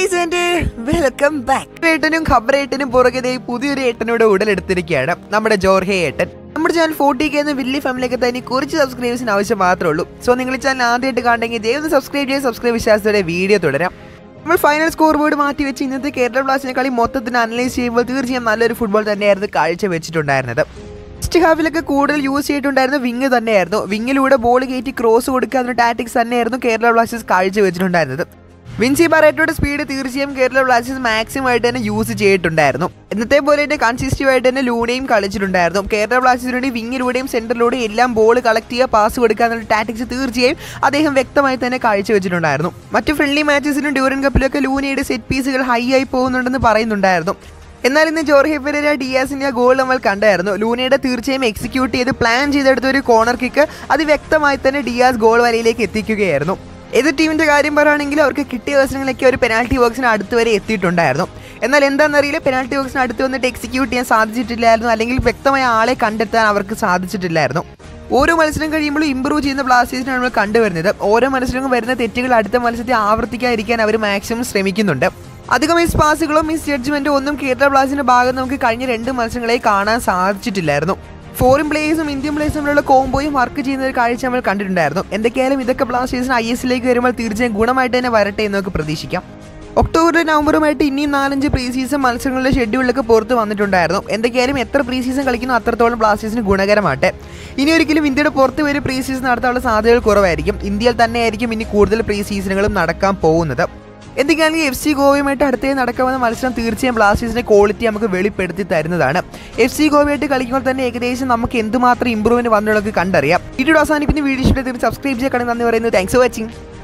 Guys and welcome back. ഏട്ടനും ഖബറേട്ടനും പുറകെ പുതിയൊരു ഏട്ടനോട് ഉടലെടുത്തിരിക്കുകയാണ് നമ്മുടെ ജോർഹെ ഏട്ടൻ. നമ്മുടെ ചാനൽ 40K എന്ന വലിയ ഫാമിലിയൊക്കെ തന്നെ കുറച്ച് സബ്സ്ക്രൈബേഴ്സിന് ആവശ്യം മാത്രമേ ഉള്ളൂ. സോ നിങ്ങൾ ഈ ചാനൽ ആദ്യമായിട്ട് കാണണമെങ്കിൽ ദയവ് സബ്സ്ക്രൈബ് വിശ്വാസത്തോടെ വീഡിയോ തുടരാം. നമ്മൾ ഫൈനൽ സ്കോർ ബോർഡ് മാറ്റി വെച്ച് ഇന്നത്തെ കേരള ബ്ലാസ്റ്റിനെ കളി മൊത്തത്തിന് അനലൈസ് ചെയ്യുമ്പോൾ തീർച്ചയായും നല്ലൊരു ഫുട്ബോൾ തന്നെയായിരുന്നു കാഴ്ച വെച്ചിട്ടുണ്ടായിരുന്നത്. ഫസ്റ്റ് ഹാഫിലൊക്കെ കൂടുതൽ യൂസ് ചെയ്തിട്ടുണ്ടായിരുന്ന വിങ് തന്നെയായിരുന്നു. വിങ്ങിലൂടെ ബോൾ കയറ്റി ക്രോസ് കൊടുക്കാവുന്ന ടാറ്റിക്സ് തന്നെയായിരുന്നു കേരള ബ്ലാസ്റ്റേഴ്സ് കാഴ്ച വെച്ചിട്ടുണ്ടായിരുന്നത്. വിൻസി ബറേറ്റോയുടെ സ്പീഡ് തീർച്ചയായും കേരള ബ്ലാസ്റ്റേഴ്സ് മാക്സിമം ആയിട്ട് തന്നെ യൂസ് ചെയ്തിട്ടുണ്ടായിരുന്നു. ഇന്നത്തെ പോലെ തന്നെ കൺസിസ്റ്റീവ് ആയിട്ട് തന്നെ ലൂണയും കളിച്ചിട്ടുണ്ടായിരുന്നു. കേരള ബ്ലാസ്റ്റേഴ്സിന് വേണ്ടി വിങ്ങിലൂടെയും സെന്ററിലൂടെയും എല്ലാം ബോൾ കളക്ട് ചെയ്യുക, പാസ് കൊടുക്കാനുള്ള ടാറ്റിക്സ് തീർച്ചയായും അദ്ദേഹം വ്യക്തമായി തന്നെ കാഴ്ചവെച്ചിട്ടുണ്ടായിരുന്നു. മറ്റ് ഫ്രണ്ട്ലി മാച്ചസിലും ഡ്യൂറൻ കപ്പിലൊക്കെ ലൂണയുടെ സെറ്റ് പീസുകൾ ഹൈ ആയി പോകുന്നുണ്ടെന്ന് പറയുന്നുണ്ടായിരുന്നു. എന്നാൽ ഇന്ന് ജോർഹെ പെരേര ഡിയാസിന്റെ ഗോൾ നമ്മൾ കണ്ടായിരുന്നു. ലൂണയുടെ തീർച്ചയായും എക്സിക്യൂട്ട് ചെയ്ത് പ്ലാൻ ചെയ്തെടുത്ത ഒരു കോർണർ കിക്ക് അത് വ്യക്തമായി തന്നെ ഡിയാസ് ഗോൾ വലയിലേക്ക് എത്തിക്കുകയായിരുന്നു. ഏത് ടീമിന്റെ കാര്യം പറയുകയാണെങ്കിൽ അവർക്ക് കിട്ടിയ അവസരങ്ങളൊക്കെ ഒരു പെനാൽറ്റി ബോക്സിന് അടുത്ത് വരെ എത്തിയിട്ടുണ്ടായിരുന്നു. എന്നാൽ എന്താണെന്നറിയില്ല, പെനാൽറ്റി ബോക്സിന് അടുത്ത് വന്നിട്ട് എക്സിക്യൂട്ട് ചെയ്യാൻ സാധിച്ചിട്ടില്ലായിരുന്നു, അല്ലെങ്കിൽ വ്യക്തമായ ആളെ കണ്ടെത്താൻ അവർക്ക് സാധിച്ചിട്ടില്ലായിരുന്നു. ഓരോ മത്സരം കഴിയുമ്പോഴും ഇമ്പ്രൂവ് ചെയ്യുന്ന ബ്ലാസ്റ്റേഴ്സിനാണ് നമ്മൾ കണ്ടുവരുന്നത്. ഓരോ മത്സരങ്ങളും വരുന്ന തെറ്റുകൾ അടുത്ത മത്സരത്തെ ആവർത്തിക്കാതിരിക്കാൻ അവർ മാക്സിമം ശ്രമിക്കുന്നുണ്ട്. അധികം മിസ് പാസുകളോ മിസ് ജഡ്ജ്മെന്റോ ഒന്നും കേരള ബ്ലാസ്റ്റേഴ്സിന്റെ ഭാഗത്ത് നമുക്ക് കഴിഞ്ഞ 2 മത്സരങ്ങളെ കാണാൻ സാധിച്ചിട്ടില്ലായിരുന്നു. ഫോറിൻ പ്ലേയേഴ്സും ഇന്ത്യൻ പ്ലേയേഴ്സും തമ്മിലുള്ള കോംബോയും വർക്ക് ചെയ്യുന്ന ഒരു കാഴ്ച നമ്മൾ കണ്ടിട്ടുണ്ടായിരുന്നു. എന്തൊക്കെയായാലും ഇതൊക്കെ ബ്ലാസ്റ്റേഴ്സിന് ISലേക്ക് വരുമ്പോൾ തീർച്ചയായും ഗുണമായിട്ട് തന്നെ വരട്ടെ എന്ന് നമുക്ക് പ്രതീക്ഷിക്കാം. ഒക്ടോബർ നവംബറുമായിട്ട് ഇനിയും 4-5 പ്രീ സീസൺ മത്സരങ്ങളുടെ ഷെഡ്യൂളിലൊക്കെ പുറത്ത് വന്നിട്ടുണ്ടായിരുന്നു. എന്തൊക്കെയായാലും എത്ര പ്രീ സീസൺ കളിക്കുന്നു അത്രത്തോളം ബ്ലാസ്റ്റേഴ്സിന് ഗുണകരമാട്ടെ. ഇനി ഒരിക്കലും ഇന്ത്യയുടെ പുറത്ത് വരെ പ്രീ സീസൺ നടത്താനുള്ള സാധ്യതകൾ കുറവായിരിക്കും. ഇന്ത്യയിൽ തന്നെയായിരിക്കും ഇനി കൂടുതൽ പ്രീ സീസണുകളും നടക്കാൻ പോകുന്നത്. എന്തൊക്കെയാണെങ്കിൽ FC ഗോവയുമായിട്ട് അടുത്തേ നടക്കാവുന്ന മത്സരം തീർച്ചയായും ബ്ലാസ്റ്റേഴ്സിന്റെ ക്വാളിറ്റി നമുക്ക് വെളിപ്പെടുത്തി തരുന്നതാണ്. FC ഗോവയായിട്ട് കളിക്കുമ്പോൾ തന്നെ ഏകദേശം നമുക്ക് എന്തുമാത്രം ഇമ്പ്രൂവ്മെന്റ് വന്നുള്ളതൊക്കെ കണ്ടറിയാം. വീഡിയോ അവസാനിപ്പിക്കുന്ന വീഡിയോ ഇഷ്ടത്തിൽ സബ്സ്ക്രൈബ് ചെയ്യാൻ നന്ദി പറയുന്നു. Thanks for watching.